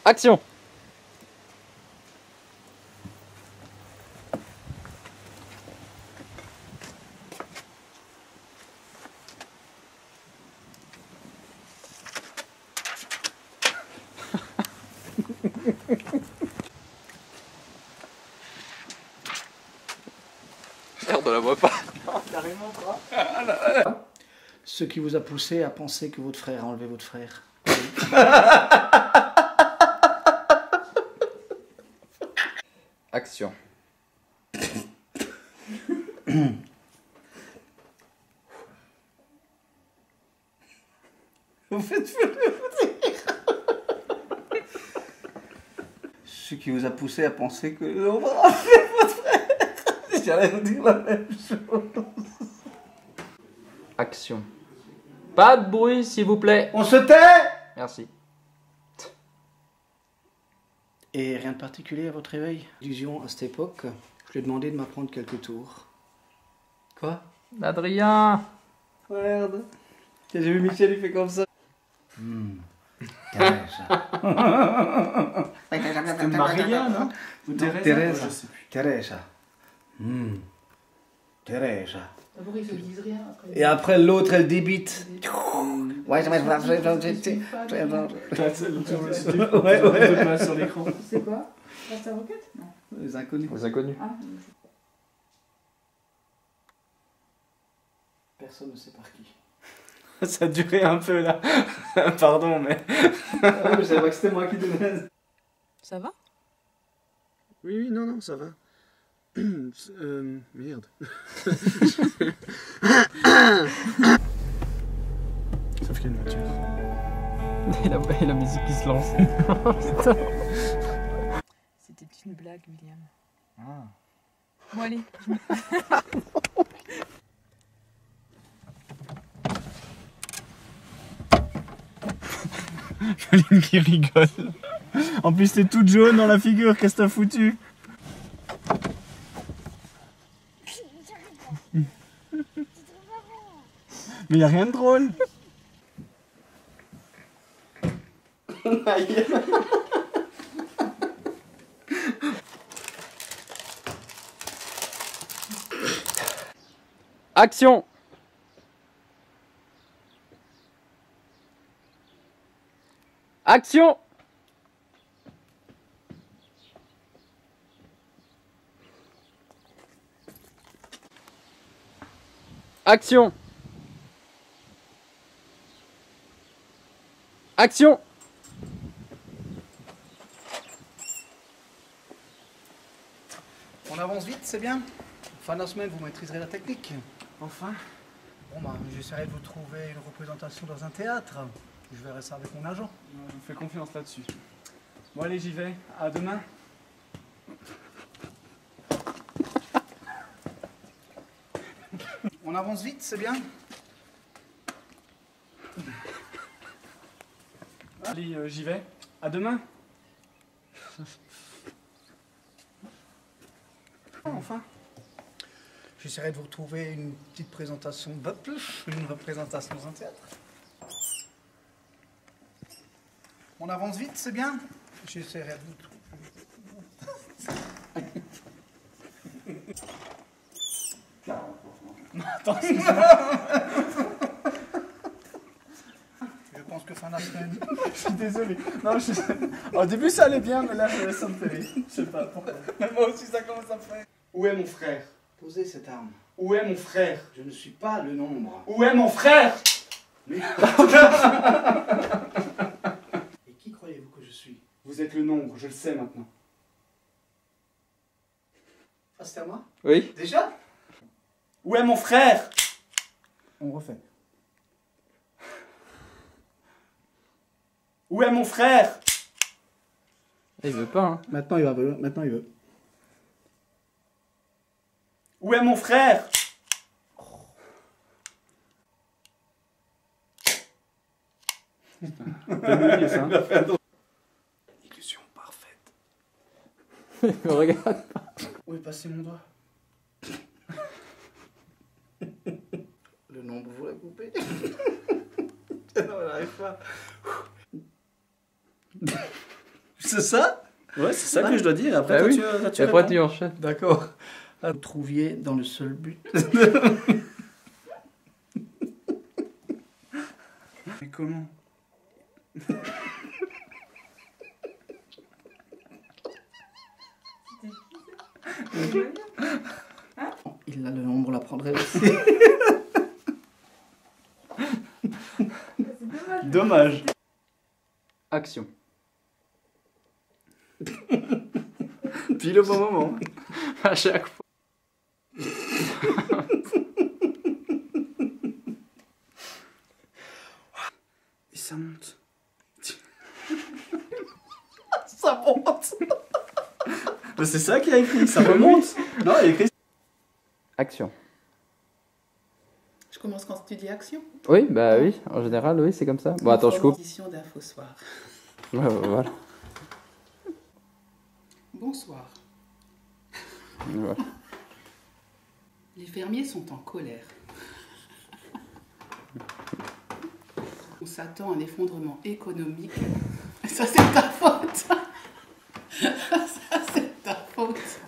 Action. Merde, on la voit pas. Non, carrément pas. Ce qui vous a poussé à penser que votre frère a enlevé votre frère. Action. Vous faites ce qui vous a poussé à penser que on va enlever votre frère. J'allais vous dire la même chose. Action. Pas de bruit, s'il vous plaît. On se tait. Merci. Et rien de particulier à votre réveil? Illusion à cette époque, je lui ai demandé de m'apprendre quelques tours. Quoi? Adrien. Merde. J'ai vu Michel, il fait comme ça. Teresa. C'était Maria, non? Ou Teresa? Teresa. Je sais plus. Teresa. Teresa. D'abord, ils se disent rien. Après, Et après, l'autre, elle débite. Ouais, Ouais, ouais. Sur l'écran. c'est quoi? Reste à roquette? Non. Les inconnus. Les inconnus. Ah, Personne ne sait par qui. Ça a duré un peu là. Pardon, mais. Ah, je savais pas que c'était moi qui devais. ça va? Oui, non, ça va. Merde. Sauf qu'il y a une voiture. Et la musique qui se lance. C'était une blague, William. Ah. Bon, allez. Colline qui rigole. En plus, t'es toute jaune dans la figure, qu'est-ce que t'as foutu? Mais y a rien de drôle. Action. Action. Action. Action. On avance vite, c'est bien. Fin de la semaine, vous maîtriserez la technique. Enfin. Bon, bah, j'essaierai de vous trouver une représentation dans un théâtre. Je verrai ça avec mon agent. Je vous fais confiance là-dessus. Bon, allez, j'y vais. À demain. On avance vite, c'est bien. Allez, j'y vais. À demain. Enfin. J'essaierai de vous retrouver une petite présentation une représentation dans un théâtre. On avance vite, c'est bien. J'essaierai de vous trouver. Attends, Je pense que fin de la semaine. je suis désolé. Non, au début, ça allait bien, mais là, ça me fait rire. Je sais pas pourquoi. Mais moi aussi, ça commence à me faire. Où est mon frère? Posez cette arme. Où est mon frère? Je ne suis pas le nombre. Où est mon frère? Mais... Et qui croyez-vous que je suis? Vous êtes le nombre, je le sais maintenant. Ah, c'était à moi? Oui. Déjà? Où est mon frère? On refait. Où est mon frère? Il veut pas, hein. Maintenant, il va. Maintenant, il veut. Où est mon frère? Ça. Illusion parfaite. Regarde. Où est passé mon doigt? Le nombre, vous l'a coupé. Non, elle n'arrive pas. C'est ça? Ouais, c'est ça que je dois dire. Après, Bah toi, oui. tu Et après, réponds. tu enchaînes. D'accord. Vous trouviez dans le seul but. Mais comment? Il a le nombre, la prendrait aussi. Dommage. Action. Pile au bon moment. À chaque fois. Et ça monte. Ça monte. Bah, c'est ça qu'il a écrit, ça remonte. Non, il a écrit. Action. Je commence quand tu dis action. Oui, bah oui, en général, oui, c'est comme ça. Bon, attends, je coupe. Édition d'Info Soir. Ouais, voilà. Bonsoir. Voilà. Les fermiers sont en colère. On s'attend à un effondrement économique. Ça, c'est ta faute. Ça, c'est ta faute.